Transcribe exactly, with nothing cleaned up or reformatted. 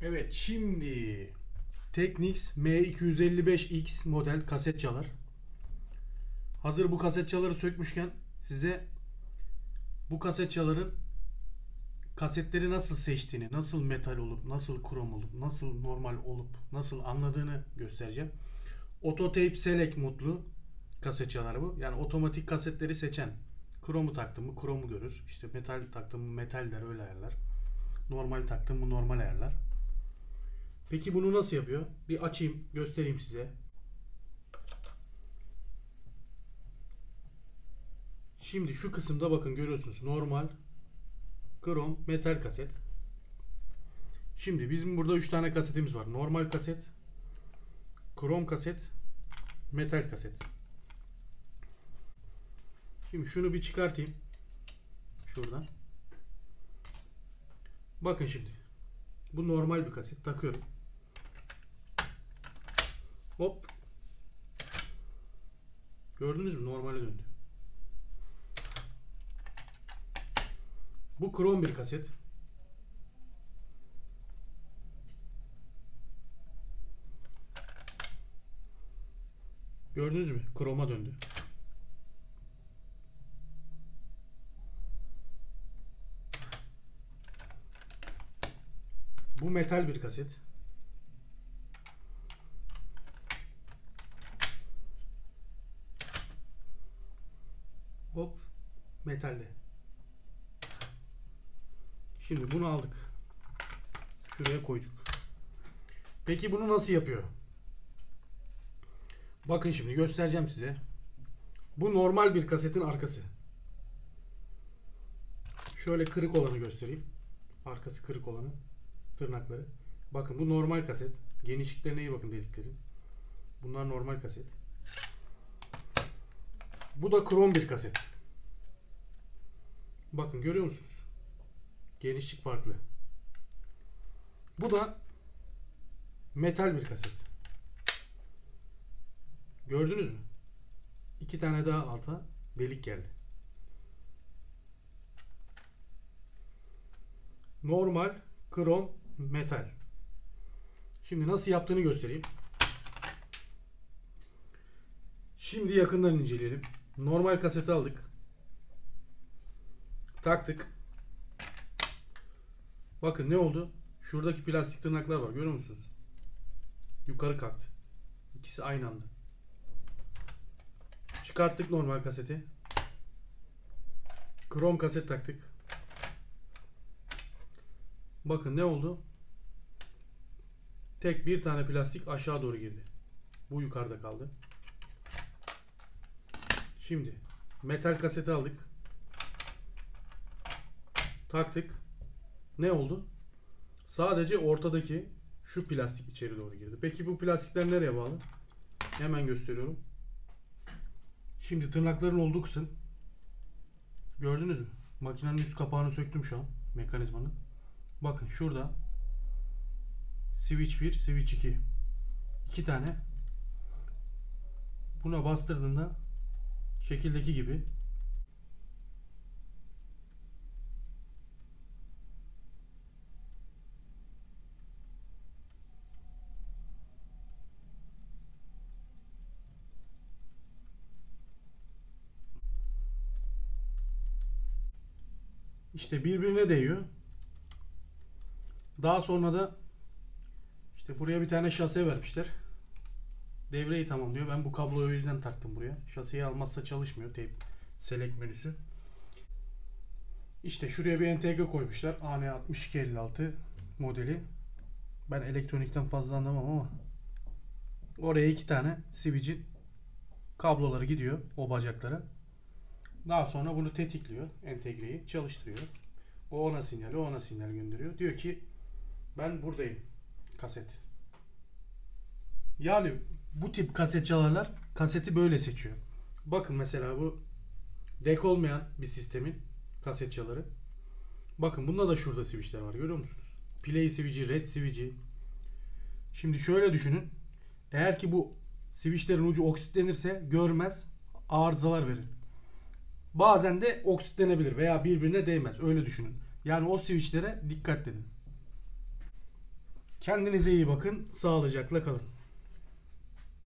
Evet, şimdi Technics M iki yüz elli beş X model kaset çalar. Hazır bu kaset çaları sökmüşken size bu kaset çaların kasetleri nasıl seçtiğini, nasıl metal olup, nasıl krom olup, nasıl normal olup, nasıl anladığını göstereceğim. Autotape Select modlu kaset çaları bu. Yani otomatik kasetleri seçen. Kromu taktım mı kromu görür. İşte metal taktım mı metal der, öyle ayarlar. Normal taktım mı normal ayarlar. Peki bunu nasıl yapıyor? Bir açayım, göstereyim size. Şimdi şu kısımda bakın görüyorsunuz. Normal, krom, metal kaset. Şimdi bizim burada üç tane kasetimiz var. Normal kaset, krom kaset, metal kaset. Şimdi şunu bir çıkartayım. Şuradan. Bakın şimdi. Bu normal bir kaset. Takıyorum. Hop. Gördünüz mü? Normale döndü. Bu krom bir kaset. Gördünüz mü? Kroma döndü. Bu metal bir kaset. Hop. Metalde. Şimdi bunu aldık. Şuraya koyduk. Peki bunu nasıl yapıyor? Bakın şimdi göstereceğim size. Bu normal bir kasetin arkası. Şöyle kırık olanı göstereyim. Arkası kırık olanı. Tırnakları. Bakın bu normal kaset. Genişliklerine iyi bakın, deliklerin. Bunlar normal kaset. Bu da krom bir kaset. Bakın görüyor musunuz? Genişlik farklı. Bu da metal bir kaset. Gördünüz mü? İki tane daha alta delik geldi. Normal, krom, metal. Şimdi nasıl yaptığını göstereyim. Şimdi yakından inceleyelim. Normal kaseti aldık. Taktık. Bakın ne oldu? Şuradaki plastik tırnaklar var. Görüyor musunuz? Yukarı kalktı. İkisi aynı anda. Çıkarttık normal kaseti. Krom kaset taktık. Bakın ne oldu? Tek bir tane plastik aşağı doğru girdi. Bu yukarıda kaldı. Şimdi metal kaseti aldık. Taktık. Ne oldu? Sadece ortadaki şu plastik içeri doğru girdi. Peki bu plastikler nereye bağlı? Hemen gösteriyorum. Şimdi tırnakların olduğu kısım. Gördünüz mü? Makinenin üst kapağını söktüm şu an. Mekanizmanın. Bakın şurada switch bir, switch iki. İki tane. Buna bastırdığında şekildeki gibi işte birbirine değiyor. Daha sonra da işte buraya bir tane şase vermişler. Devreyi tamamlıyor. Ben bu kabloyu o yüzden taktım buraya. Şaseyi almazsa çalışmıyor. Tape Select menüsü. İşte şuraya bir entegre koymuşlar. A N altmış iki elli altı modeli. Ben elektronikten fazla anlamam ama oraya iki tane switch'in kabloları gidiyor o bacaklara. Daha sonra bunu tetikliyor. Entegreyi çalıştırıyor. O ona sinyal, o ona sinyal gönderiyor. Diyor ki ben buradayım. Kaset. Yani bu tip kaset çalarlar kaseti böyle seçiyor. Bakın mesela bu dek olmayan bir sistemin kaset çaları. Bakın bunda da şurada switchler var, görüyor musunuz? Play switch'i, red switch'i. Şimdi şöyle düşünün. Eğer ki bu switchlerin ucu oksitlenirse görmez, arızalar verir. Bazen de oksitlenebilir veya birbirine değmez. Öyle düşünün. Yani o switchlere dikkat edin. Kendinize iyi bakın. Sağlıcakla kalın.